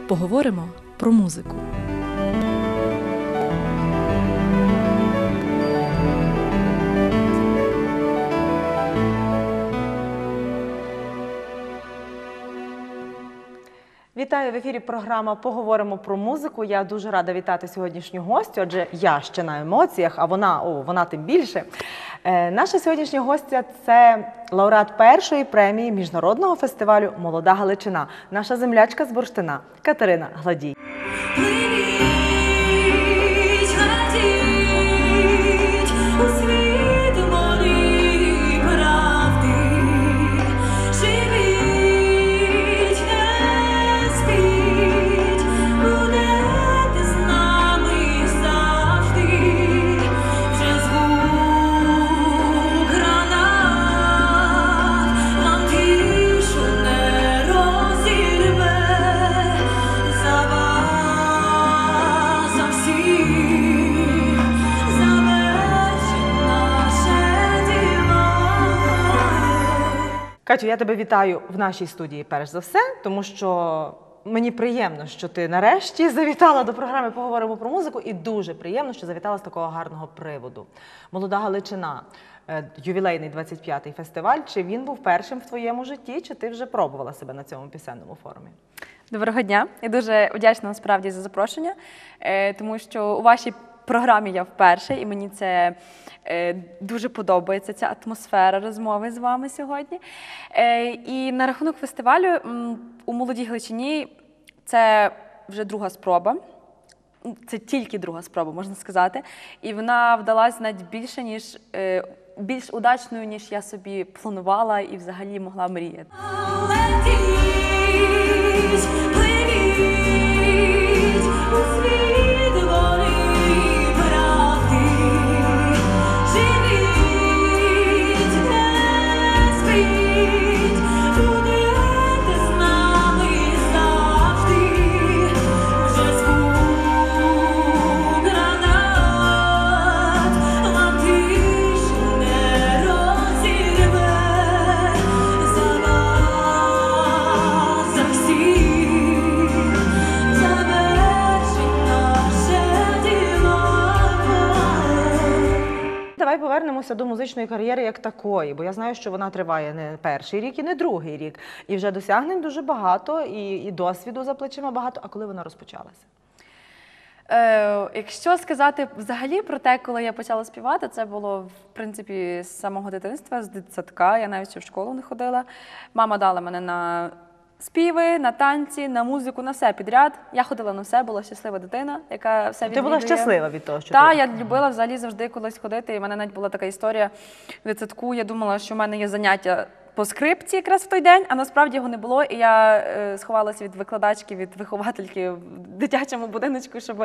Поговоримо про музику. Вітаю, в ефірі програма «Поговоримо про музику». Я дуже рада вітати сьогоднішню гостю, адже я ще на емоціях, а вона тим більше. Наша сьогоднішня гостя – це лауреат першої премії міжнародного фестивалю «Молода Галичина», наша землячка з Бурштина Катерина Гладій. Катю, я тебе вітаю в нашій студії перш за все, тому що мені приємно, що ти нарешті завітала до програми «Поговоримо про музику» і дуже приємно, що завітала з такого гарного приводу. «Молода Галичина», ювілейний 25-й фестиваль. Чи він був першим в твоєму житті, чи ти вже пробувала себе на цьому пісенному форумі? Доброго дня. Я дуже вдячна насправді за запрошення, тому що у вашій програмі я вперше, і мені це дуже подобається, ця атмосфера розмови з вами сьогодні. І на рахунок фестивалю у «Молодій Галичині» це вже друга спроба. Це тільки друга спроба, можна сказати. І вона вдалася навіть більш удачною, ніж я собі планувала і взагалі могла мріяти. Давай повернемося до музичної кар'єри як такої, бо я знаю, що вона триває не перший рік і не другий рік. І вже досягнень дуже багато, і досвіду за плечима багато. А коли вона розпочалася? Якщо сказати взагалі про те, коли я почала співати, це було, в принципі, з самого дитинства, з дитсадка. Я навіть ще в школу не ходила. Мама дала мене на співи, на танці, на музику, на все підряд. Я ходила на все, була щаслива дитина, яка все відвідує. Ти була щаслива від того, що Так, я любила взагалі завжди кудись ходити. І в мене навіть була така історія в дитсадку. Я думала, що в мене є заняття по скрипці якраз в той день, а насправді його не було. І я сховалася від викладачки, від виховательки в дитячому будиночку, щоб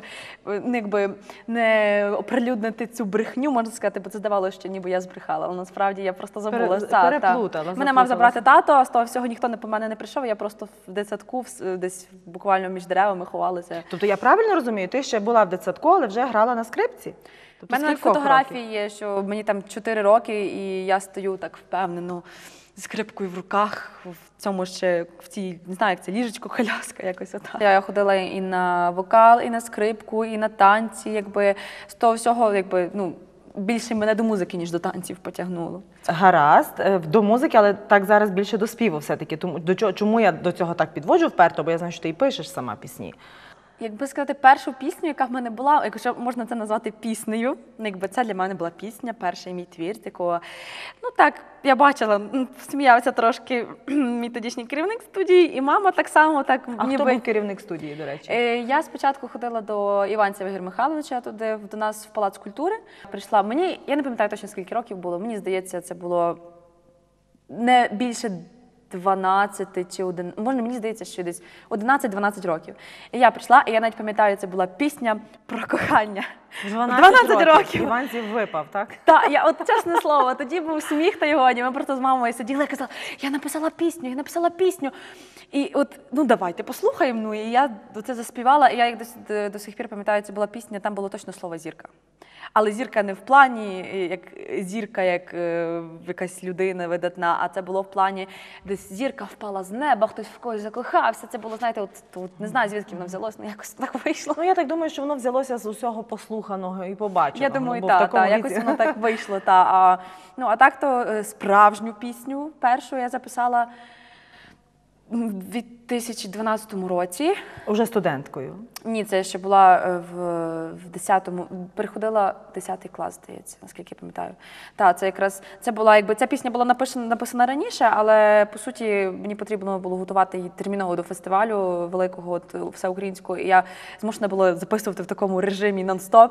не оприлюднити цю брехню, можна сказати, бо це здавалося, що ніби я збрехала. Але насправді я просто забула. Переплутала. Мене мав забрати тато, а з того всього ніхто по мене не прийшов. Я просто в дитсадку, десь буквально між деревами ховалася. Тобто я правильно розумію, ти ще була в дитсадку, але вже грала на скрипці? У мене фотографії є, що мені там 4 роки, і я стою так впевнено, з скрипкою в руках, в цьому ще, в цій, не знаю, як це, ліжечко-коляска, якось отак. Я ходила і на вокал, і на скрипку, і на танці, якби, з того всього, якби, більше мене до музики, ніж до танців потягнуло. Гаразд, до музики, але так зараз більше до співу все-таки. Чому я до цього так підводжу вперто, бо я знаю, що ти і пишеш сама пісні. Якби сказати, першу пісню, яка в мене була, якщо можна це назвати піснею, якби це для мене була пісня, перший мій твір, такого, я бачила, сміявся трошки мій тодішній керівник студії, і мама так само. Хто був керівник студії, до речі? Я спочатку ходила до Іванцева Ігоря Михайловича, туди, до нас в Палац культури. Прийшла, я не пам'ятаю точно, скільки років було, мені здається, це було не більше 12 чи 11, мені здається, що десь 11-12 років. І я прийшла, і я навіть пам'ятаю, це була пісня про кохання. 12 років. Іванців випав, так? Так, от чесне слово, тоді був сміх та його, ми просто з мамою сиділи і казали, я написала пісню. І от, давайте послухаємо, і я це заспівала, і я як до сих пір пам'ятаю, це була пісня, там було точно слово «зірка». Але зірка не в плані, як зірка, як якась людина видатна, а це було в плані десь якась зірка впала з неба, хтось в когось закохався. Це було, знаєте, от не знаю, звідки воно взялося, але якось так вийшло. Ну, я так думаю, що воно взялося з усього послуханого і побаченого. Я думаю, бо в такому якось віці- воно так вийшло. А так то справжню пісню першу я записала у 2012 році. Уже студенткою. Ні, це ще була в 10-му, переходила 10-й клас, здається, наскільки я пам'ятаю. Так, це якраз, це була, якби, ця пісня була написана раніше, але, по суті, мені потрібно було готувати її терміново до фестивалю великого, от, всеукраїнського, і я змушена була записувати в такому режимі нон-стоп.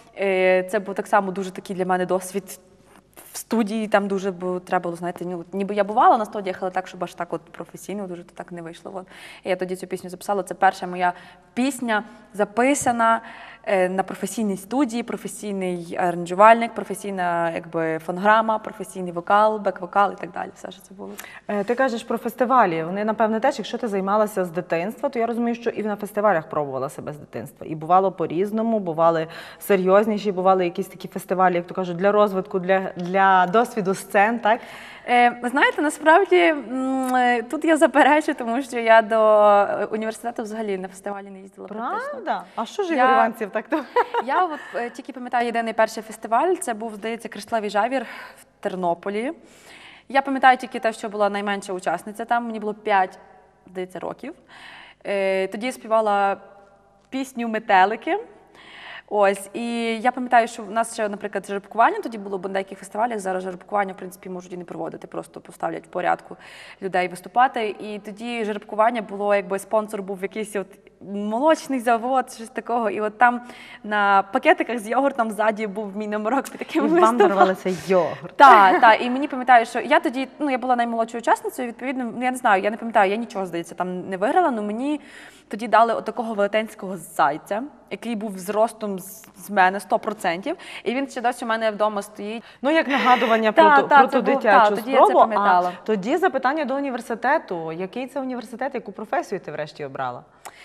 Це був так само дуже такий для мене досвід. В студії там дуже треба було, знаєте, ніби я бувала на студіях, але так, щоб аж так от професійно дуже то так не вийшло. От. І я тоді цю пісню записала. Це перша моя пісня, записана на професійній студії, професійний аранжувальник, професійна якби фонограма, професійний вокал, бек-вокал і так далі. Все, що це було. Ти кажеш про фестивалі. Вони, напевне, теж, якщо ти займалася з дитинства, то я розумію, що і на фестивалях пробувала себе з дитинства. І бувало по-різному, бували серйозніші, бували якісь такі фестивалі, як то кажуть, для розвитку, для досвіду сцен, так? Ви знаєте, насправді тут я заперечу, тому що я до університету взагалі на фестивалі не їздила практично. Правда? А що ж Я- Ігор Іванців так то? Я от тільки пам'ятаю єдиний перший фестиваль, це був, здається, Кришталевий жавір в Тернополі. Я пам'ятаю тільки те, що була найменша учасниця там, мені було 5, здається, років. Тоді я співала пісню «Метелики». Ось, і я пам'ятаю, що в нас ще, наприклад, жеребкування тоді було, бо на деяких фестивалях зараз жеребкування, в принципі, можуть і не проводити, просто поставлять в порядку людей виступати. І тоді жеребкування було, якби спонсор був якийсь от молочний завод, щось такого. І от там на пакетиках з йогуртом ззаді був мій номерок під таким І вам виступом. дарувалися йогурт. Так, і мені пам'ятаю, що я тоді, я була наймолодшою учасницею, відповідно, я не знаю, я не пам'ятаю, я нічого, здається, там не виграла, але мені тоді дали отакого велетенського зайця, який був зростом з мене 100%, і він ще досі у мене вдома стоїть. Ну, як нагадування Та, про це ту був- дитячу тоді я це спробу. пам'ятала. А тоді запитання до університету. Який це університет, яку професію ти врешті обрала?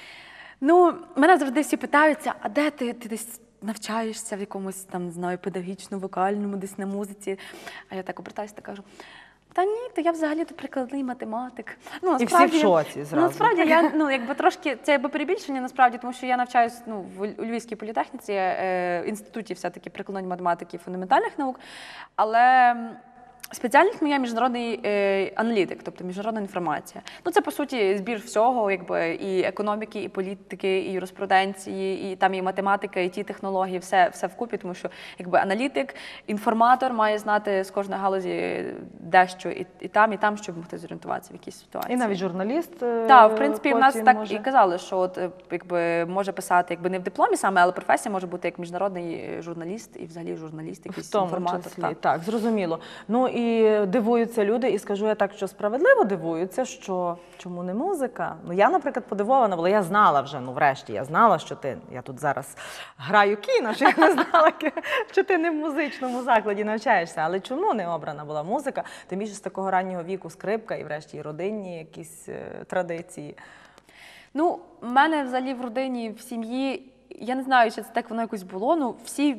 Мене завжди всі питаються, а де ти десь навчаєшся в якомусь там, не знаю, педагогічно-вокальному, десь на музиці. А я так обертаюся та кажу, та ні, то я взагалі-то прикладний математик. І всі в шоці зразу. Насправді, я, якби трошки, це якби перебільшення, насправді, тому що я навчаюсь у Львівській політехніці, інституті все-таки прикладної математики і фундаментальних наук, але спеціальність моя міжнародний аналітик, тобто міжнародна інформація. Це, по суті, збір всього, якби і економіки, і політики, і юриспруденції, і там і математика, і ті технології, все вкупі, тому що якби аналітик, інформатор має знати з кожної галузі дещо і там, щоб могти зорієнтуватися в якійсь ситуації. І навіть журналіст. Так, в принципі, в нас потім так може. і казали, що от якби може писати, якби не в дипломі саме, але професія може бути як міжнародний журналіст і взагалі журналіст, якийсь В тому інформатор. числі, так, зрозуміло. Ну і дивуються люди, і скажу я так, що справедливо дивуються, що чому не музика? Я, наприклад, подивована була, я знала вже, врешті, я знала, що я тут зараз граю кіно, що я не знала, що ти не в музичному закладі навчаєшся, але чому не обрана була музика? Тим більше з такого раннього віку скрипка і врешті і родинні якісь традиції. В мене взагалі в родині, в сім'ї, я не знаю, чи це так воно якось було, всі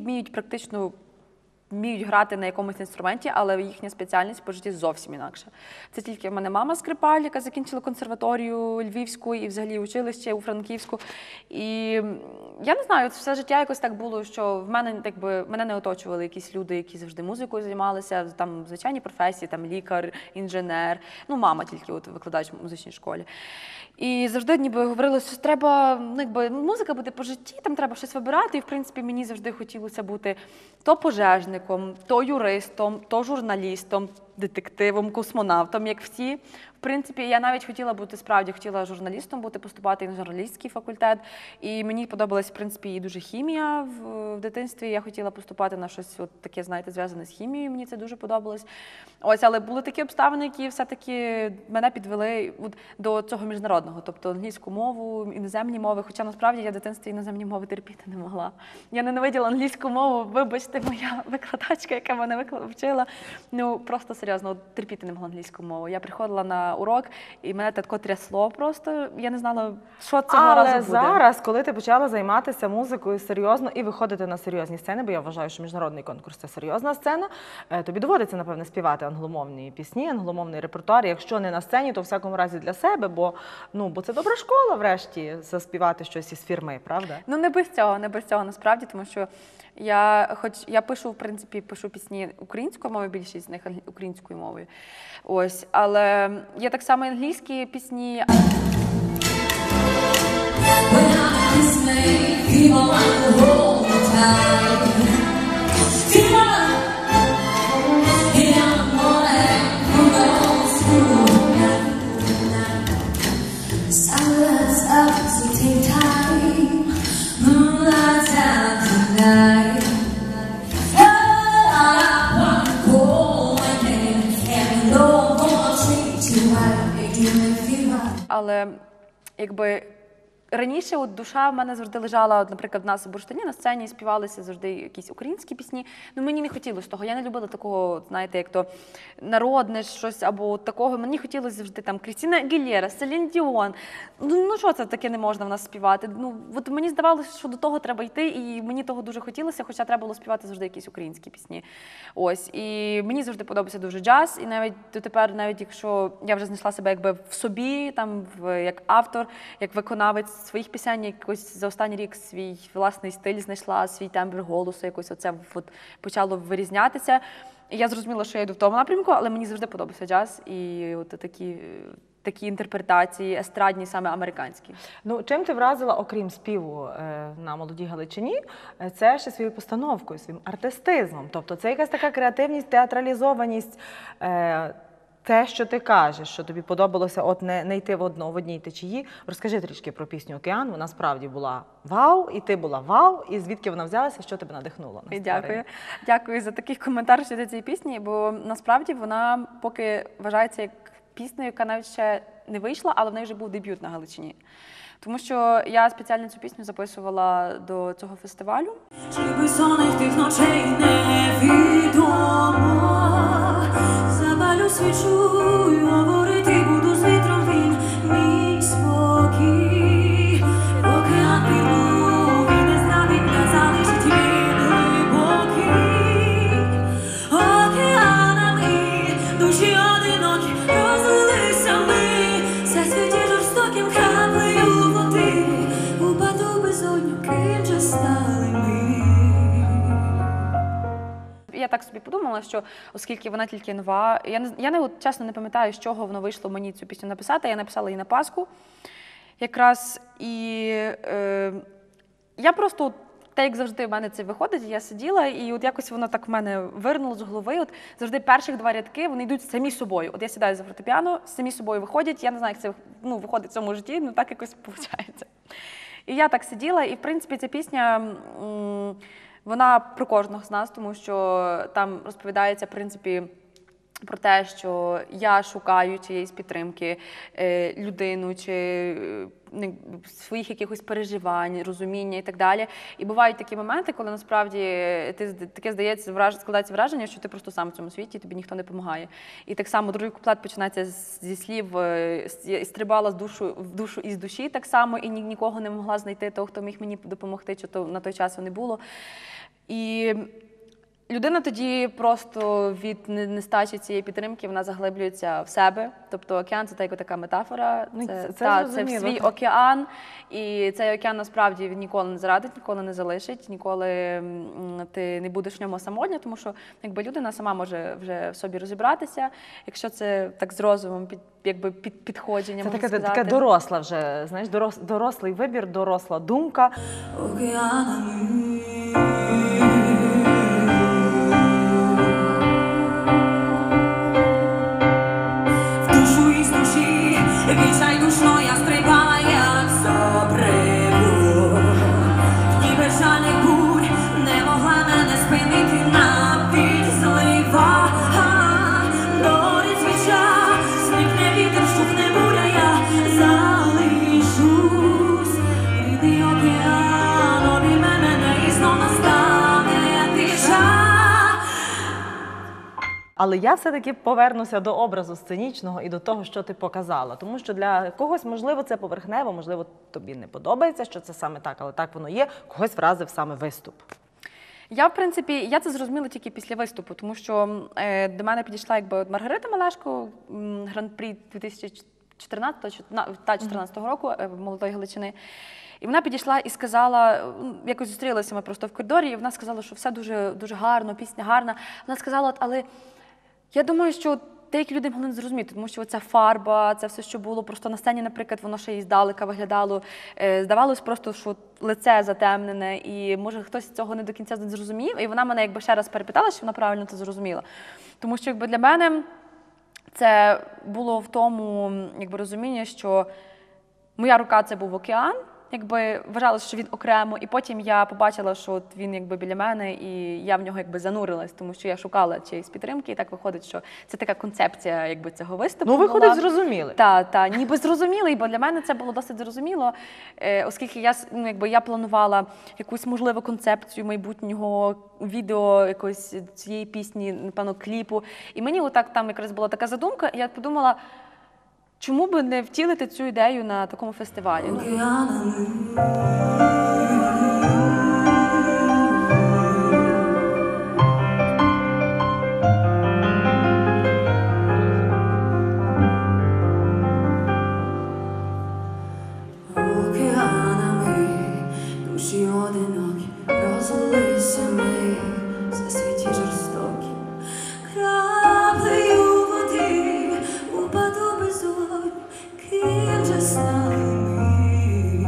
вміють грати на якомусь інструменті, але їхня спеціальність по житті зовсім інакша. Це тільки в мене мама скрипаль, яка закінчила консерваторію Львівську і взагалі училище у Франківську. І я не знаю, все життя якось так було, що мене не оточували якісь люди, які завжди музикою займалися, там звичайні професії, там лікар, інженер, мама тільки викладач в музичній школі. І завжди ніби говорили, що треба, музика буде по житті, там треба щось вибирати. І, в принципі, мені завжди хотілося бути то пожежником, то юристом, то журналістом, детективом, космонавтом, як всі. В принципі, я навіть хотіла журналістом бути, поступати на журналістський факультет. І мені подобалась, в принципі, і дуже хімія в дитинстві. Я хотіла поступати на щось таке, знаєте, зв'язане з хімією, мені це дуже подобалось. Але були такі обставини, які все-таки мене підвели до цього міжнародного, тобто англійську мову, іноземні мови. Хоча, насправді, я в дитинстві іноземні мови терпіти не могла. Я ненавиділа англійську мову, вибачте, моя викладачка, яка мене вчила. Просто серйозно, терпіти не могла англійську мову. Я приходила на на урок, і мене тако трясло просто. Я не знала, що цього разу буде. Але зараз, коли ти почала займатися музикою серйозно і виходити на серйозні сцени, бо я вважаю, що міжнародний конкурс – це серйозна сцена, тобі доводиться, напевне, співати англомовні пісні, англомовний репертуар. Якщо не на сцені, то в всякому разі для себе, бо це добра школа, врешті, заспівати щось із фірми, правда? Ну, не без цього насправді, тому що я пишу, в принципі, пісні українською мовою, більшість з них українською мовою. Ось, але є так само англійські пісні. Але якби раніше душа в мене завжди лежала, наприклад, в нас у Бурштині на сцені співалися завжди якісь українські пісні. Мені не хотілося того. Я не любила такого, знаєте, як то народне щось або такого. Мені хотілося завжди там Крістіна Агілєра, Селін Діон. Що це таке не можна в нас співати? От мені здавалося, що до того треба йти, і мені того дуже хотілося, хоча треба було співати завжди якісь українські пісні. Ось. І мені завжди подобався дуже джаз, і навіть дотепер, навіть якщо я вже знайшла себе якби в собі, там, як автор, як виконавець своїх пісень, якось за останній рік свій власний стиль знайшла, свій тембр голосу, якось оце почало вирізнятися. І я зрозуміла, що я йду в тому напрямку, але мені завжди подобався джаз і такі інтерпретації, естрадні, саме американські. Чим ти вразила, окрім співу на Молодій Галичині, це ще своєю постановкою, своїм артистизмом. Тобто це якась така креативність, театралізованість, те, що ти кажеш, що тобі подобалося не йти в одній течії. Розкажи трішки про пісню «Океан». Вона справді була вау, і ти була вау. І звідки вона взялася, що тебе надихнуло? Дякую за такий коментар щодо цієї пісні, бо насправді вона поки вважається як піснею, яка навіть ще не вийшла, але в неї вже був дебют на Галичині. Тому що я спеціально цю пісню записувала до цього фестивалю. Чи безсонних тих ночей невідомо, запалю свічу й говорити буду з вітром, він мій спокій. Океан пірнув і не зрадить, не залишить він глибокий. Океанами душі одинокі розлилися ми, всесвіті жорстоким краплею води, упаду безодню, ким же стали ми. Я так собі подумала, що оскільки вона тільки нова, я чесно не пам'ятаю, з чого воно вийшло мені цю пісню написати. Я написала її на Пасху якраз, і я просто, так як завжди в мене це виходить, я сиділа, і от якось воно так в мене вирнуло з голови. От завжди перших два рядки, вони йдуть самі собою. От я сідаю за фортепіано, самі собою виходять, я не знаю, як це виходить в цьому житті, так якось виходить. І я так сиділа, і в принципі ця пісня, вона про кожного з нас, тому що там розповідається, в принципі, про те, що я шукаю чиєїсь підтримки, людину, чи своїх якихось переживань, розуміння і так далі. І бувають такі моменти, коли насправді таке складається враження, що ти просто сам в цьому світі, тобі ніхто не допомагає. І так само другий куплет починається зі слів «стрибала в душу із душі» так само, і нікого не могла знайти того, хто міг мені допомогти, чи то на той час не було. І людина тоді просто від нестачі цієї підтримки, вона заглиблюється в себе. Тобто океан – це така метафора, це в свій океан. І цей океан насправді ніколи не зрадить, ніколи не залишить, ніколи ти не будеш в ньому самотня, тому що людина сама може вже в собі розібратися, якщо це так з розумом, підходження, можна сказати. Це таке доросла вже, знаєш, дорослий вибір, доросла думка. Вічай душно я стрибала, як з обриву. Ніби жальних бурь не могла мене спинити, навіть злива. Горить свіча, зникне вітер, щухне буря, я залишусь. Рідний океан обійме мене і знов настане тиша. Але я все-таки повернуся до образу сценічного і до того, що ти показала. Тому що для когось, можливо, це поверхнево, можливо, тобі не подобається, що це саме так, але так воно є, когось вразив саме виступ. Я, в принципі, я це зрозуміла тільки після виступу, тому що до мене підійшла якби Маргарита Малешко, гран-прі 2014 року молодої Галичини. І вона підійшла і сказала, якось зустрілися ми просто в коридорі, і вона сказала, що все дуже, дуже гарно, пісня гарна. Вона сказала, але я думаю, що деякі люди могли не зрозуміти, тому що ця фарба, це все, що було просто на сцені, наприклад, воно ще і здалека виглядало. Здавалось просто, що лице затемнене, і може хтось цього не до кінця зрозумів. І вона мене якби ще раз перепитала, що вона правильно це зрозуміла. Тому що якби для мене це було в тому якби розуміння, що моя рука – це був океан, якби вважалося, що він окремо, і потім я побачила, що от він якби біля мене, і я в нього якби занурилась, тому що я шукала чиїсь підтримки, і так виходить, що це така концепція якби цього виступу. Ну, виходить, зрозуміли. Так, ніби зрозумілий, бо для мене це було досить зрозуміло, оскільки я планувала якусь можливу концепцію майбутнього відео, якоїсь цієї пісні, напевно, кліпу. І мені отак там якраз була така задумка, і я подумала, чому би не втілити цю ідею на такому фестивалі? Океанами душі одинокі розлилися ми за світі жорстокі. Краплею води упаду безодню, ким же стали ми.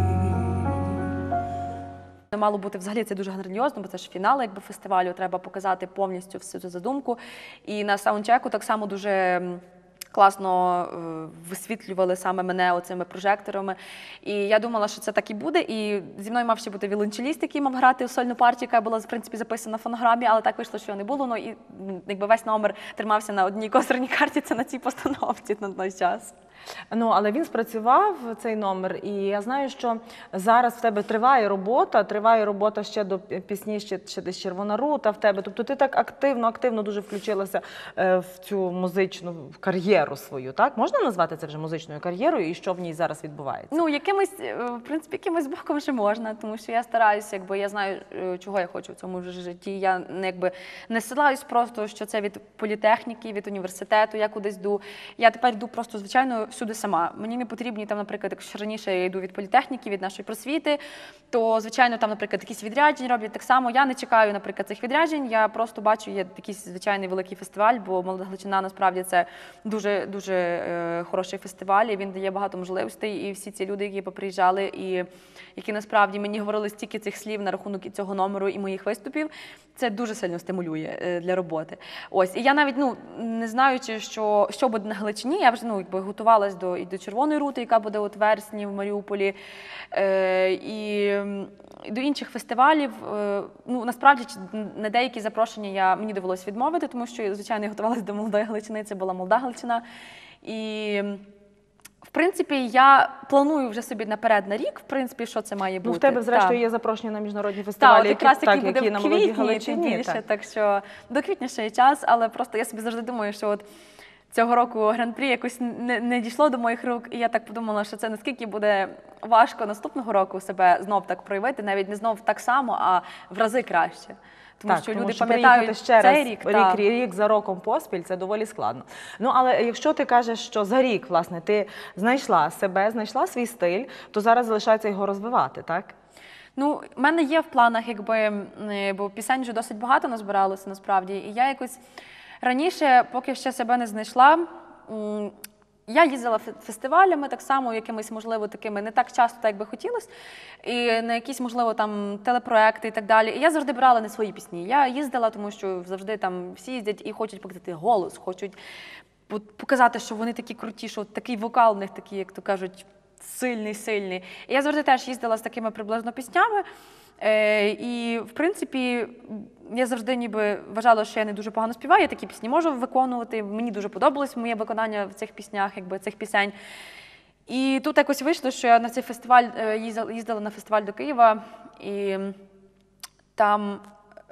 Мало бути взагалі це дуже грандіозно, бо це ж фінал якби фестивалю, треба показати повністю всю цю задумку. І на саундчеку так само дуже класно висвітлювали саме мене оцими прожекторами. І я думала, що це так і буде. І зі мною мав ще бути віолончеліст, який мав грати у сольну партію, яка була, в принципі, записана на фонограмі, але так вийшло, що не було. Ну, і якби весь номер тримався на одній козирній карті, це на цій постановці на той час. Ну, але він спрацював, цей номер, і я знаю, що зараз в тебе триває робота ще до пісні, ще десь «Червона рута» в тебе. Тобто ти так активно дуже включилася в цю музичну кар'єру свою, так? Можна назвати це вже музичною кар'єрою і що в ній зараз відбувається? Ну, в принципі, якимось боком ще можна, тому що я стараюся, якби я знаю, чого я хочу в цьому житті. Я не ссилаюсь просто, що це від політехніки, від університету, я кудись йду. Я тепер йду просто, звичайно, всюди сама. Мені не потрібні, там, наприклад, якщо раніше я йду від політехніки, від нашої просвіти, то, звичайно, там, наприклад, якісь відрядження роблять. Так само я не чекаю, наприклад, цих відряджень, я просто бачу, є якийсь звичайний великий фестиваль, бо «Молода Галичина» насправді це дуже хороший фестиваль, і він дає багато можливостей, і всі ці люди, які поприїжджали, і які насправді мені говорили стільки цих слів на рахунок цього номеру і моїх виступів, це дуже сильно стимулює для роботи. Ось, і я навіть, не знаючи, що буде на Галичині, я вже, якби готувалась до «Червоної рути», яка буде у вересні в Маріуполі, і до інших фестивалів. Насправді, на деякі запрошення мені довелося відмовити, тому що, звичайно, я готувалася до «Молодої Галичини», це була «Молода Галичина». І, в принципі, я планую вже собі наперед на рік, в принципі, що це має бути. Ну, в тебе, зрештою, є запрошення на міжнародні фестивалі, які на «Молодій Галичині». Так що до квітня ще є час, але просто я собі завжди думаю, що от цього року гран-прі якось не дійшло до моїх рук, і я так подумала, що це наскільки буде важко наступного року себе знов так проявити, навіть не знов так само, а в рази краще. Тому що люди пам'ятають цей рік. Рік за роком поспіль, це доволі складно. Ну, але якщо ти кажеш, що за рік, власне, ти знайшла себе, знайшла свій стиль, то зараз залишається його розвивати, так? Ну, в мене є в планах, бо пісень вже досить багато назбиралося, насправді, і я якось раніше, поки ще себе не знайшла, я їздила фестивалями так само, якимись, можливо, такими не так часто, так як би хотілося, і на якісь, можливо, там телепроекти і так далі. І я завжди брала не свої пісні. Я їздила, тому що завжди там всі їздять і хочуть показати голос, хочуть показати, що вони такі круті, що такий вокал в них такий, як то кажуть, сильний. І я завжди теж їздила з такими приблизно піснями. І, в принципі, я завжди ніби вважала, що я не дуже погано співаю, я такі пісні можу виконувати, мені дуже подобалось моє виконання в цих піснях, цих пісень. І тут якось вийшло, що я на цей фестиваль їздила на фестиваль до Києва, і там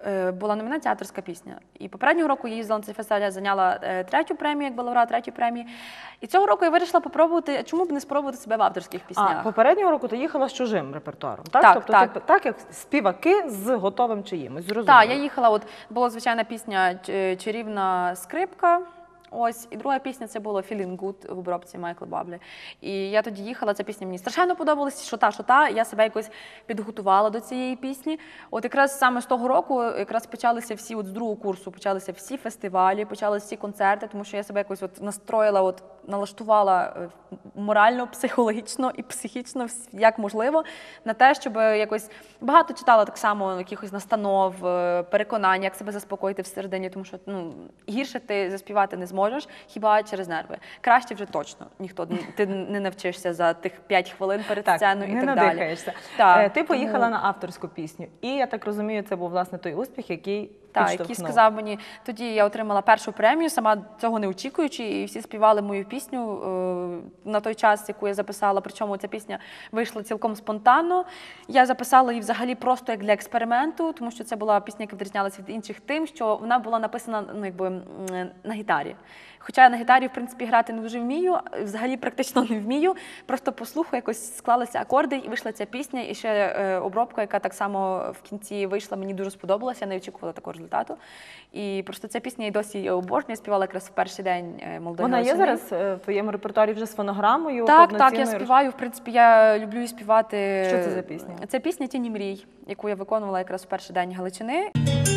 була номінація «Авторська пісня». І попереднього року я їздила на цей фестиваль, я зайняла 3-ю премію, як лауреат 3-ї премії. І цього року я вирішила попробувати, чому б не спробувати себе в авторських піснях. А попереднього року ти їхала з чужим репертуаром, так? Так, тобто так. Ти, так як співаки з готовим чиїмось, зрозуміло. Так, я їхала, от була звичайна пісня «Чарівна скрипка». Ось, і друга пісня це було «Feeling Good» в обробці Майкла Баблі. І я тоді їхала, ця пісня мені страшенно подобалась, що та, я себе якось підготувала до цієї пісні. От якраз саме з того року якраз почалися всі, от з другого курсу, почалися всі фестивалі, почалися всі концерти, тому що я себе якось от настроїла, от налаштувала морально, психологічно і психічно, як можливо, на те, щоб якось багато читала так само якихось настанов, переконань, як себе заспокоїти всередині, тому що гірше ти заспівати не зможеш, хіба через нерви. Краще вже точно ніхто, ти не навчишся за тих 5 хвилин перед сценою і так далі. Не надихаєшся. Так, ти поїхала на авторську пісню, і я так розумію, це був власне той успіх, який який сказав мені, тоді я отримала першу премію, сама цього не очікуючи, і всі співали мою пісню на той час, яку я записала, причому ця пісня вийшла цілком спонтанно. Я записала її взагалі просто як для експерименту, тому що це була пісня, яка відрізнялася від інших тим, що вона була написана на гітарі. Хоча я на гітарі, в принципі, грати не дуже вмію, взагалі практично не вмію, просто по слуху якось склалися акорди, і вийшла ця пісня, і ще обробка, яка так само в кінці вийшла, мені дуже сподобалася, я не очікувала такого результату. І просто ця пісня і досі обожнюю, я співала якраз в перший день молодої Вона є Галичини. зараз в твоєму репертуарі вже з фонограмою? Так, я співаю, в принципі, я люблю її співати. Що це за пісня? Це пісня «Тіні мрій», яку я виконувала якраз в перший день Галичини.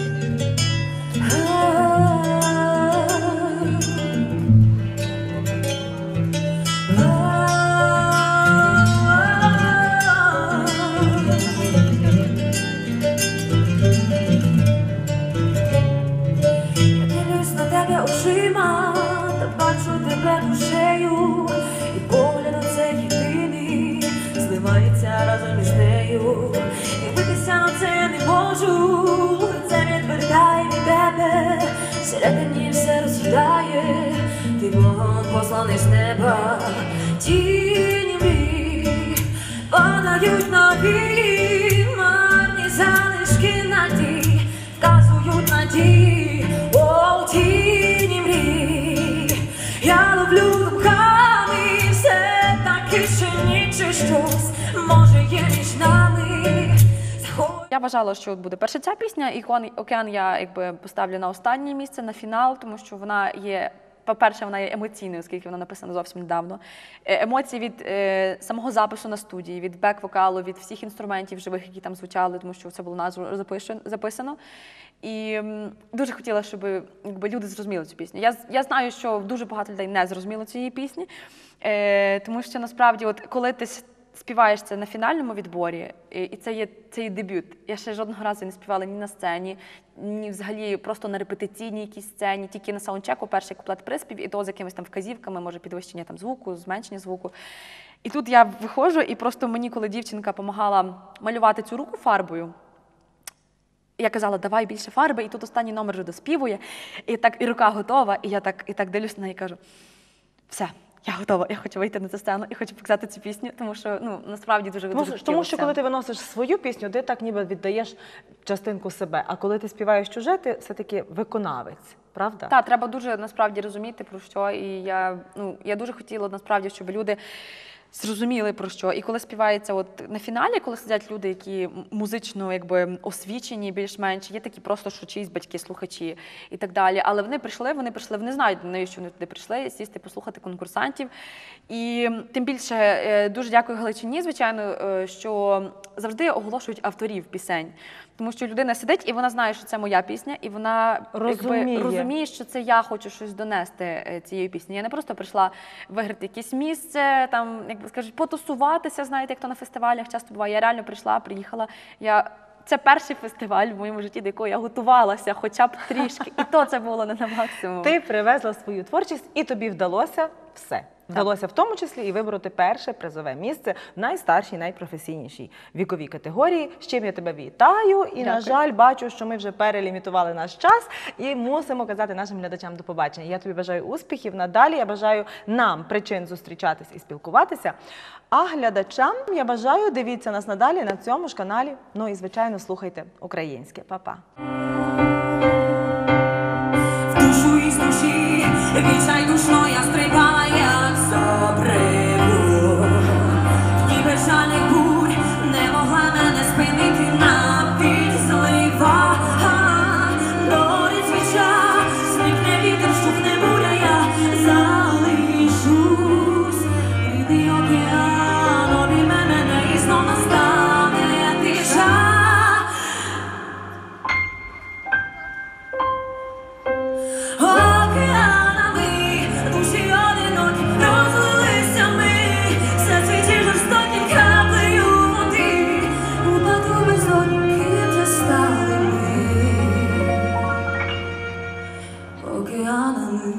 Очима, та бачу тебе душею, і погляд оцей єдиний зливається разом із нею. І битися на це не можу, це відвертає від тебе, всередині все роз'їдає, ти вогонь посланий з неба. Тіні мрій падають нові, марні залишки надій, вказують надії. Тіні мрій, я ловлю думками все таки, що ніч чи щось, може є між нами. Я вважала, що буде перша ця пісня, і «Океан» я якби поставлю на останнє місце, на фінал, тому що вона є, по-перше, вона є емоційною, оскільки вона написана зовсім недавно. Емоції від самого запису на студії, від бек-вокалу, від всіх інструментів живих, які там звучали, тому що це було назву записано. І дуже хотіла, щоб люди зрозуміли цю пісню. Я знаю, що дуже багато людей не зрозуміло цієї пісні, тому що насправді, от коли ти співаєш це на фінальному відборі, і це є дебют. Я ще жодного разу не співала ні на сцені, ні взагалі просто на репетиційній якійсь сцені, тільки на саундчеку перший куплет-приспів, і то з якимись там вказівками, може підвищення там звуку, зменшення звуку. І тут я виходжу, і просто мені, коли дівчинка допомагала малювати цю руку фарбою, я казала, давай більше фарби, і тут останній номер вже доспівує, і рука готова, і я так дивлюсь на неї і кажу, все, я готова, я хочу вийти на цю сцену і хочу показати цю пісню, тому що, насправді дуже хотілося. Тому що коли ти виносиш свою пісню, ти так ніби віддаєш частинку себе, а коли ти співаєш чуже, ти все-таки виконавець, правда? Так, треба дуже, насправді, розуміти, про що, і я дуже хотіла, насправді, щоб люди зрозуміли, про що. І коли співається от на фіналі, коли сидять люди, які музично якби освічені більш-менш, є такі просто, що чиїсь батьки, слухачі і так далі. Але вони прийшли, вони знають, навіщо вони туди прийшли, сісти, послухати конкурсантів. І тим більше дуже дякую Галичині, звичайно, що завжди оголошують авторів пісень. Тому що людина сидить, і вона знає, що це моя пісня, і вона розуміє, що це я хочу щось донести цією піснею. Я не просто прийшла виграти якесь місце, там, як скажуть, потусуватися, знаєте, як то на фестивалях часто буває. Я реально приїхала. Це перший фестиваль в моєму житті, до якого я готувалася, хоча б трішки. І то це було не на максимум. Ти привезла свою творчість, і тобі вдалося все. Вдалося в тому числі і вибороти перше призове місце в найстаршій, найпрофесійнішій віковій категорії, з чим я тебе вітаю. І, на жаль, бачу, що ми вже перелімітували наш час і мусимо казати нашим глядачам до побачення. Я тобі бажаю успіхів надалі, я бажаю нам причин зустрічатись і спілкуватися. А глядачам я бажаю, дивіться нас надалі на цьому ж каналі. Ну і, звичайно, слухайте українське. Па-па. В душу із душі відчайдушно я стрибала, як за брику. Ні безжальних бурь не могла мене спинити, навіть злива. Горить свіча, зникне вітер, щухне буря, я залишусь. Рідний океан обійме мене і знов настане тиша. Океанами душі одинокі розлилися ми, серці жорстокі краплею води, у паду безодні ким же стали ми. Океанами.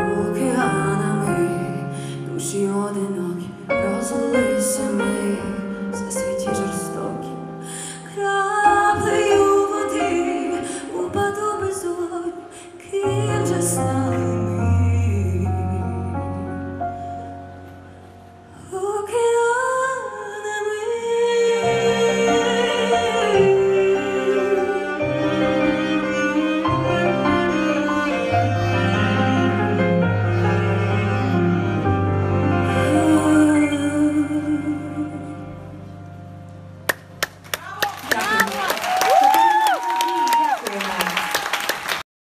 Океанами душі одинокі розлилися ми,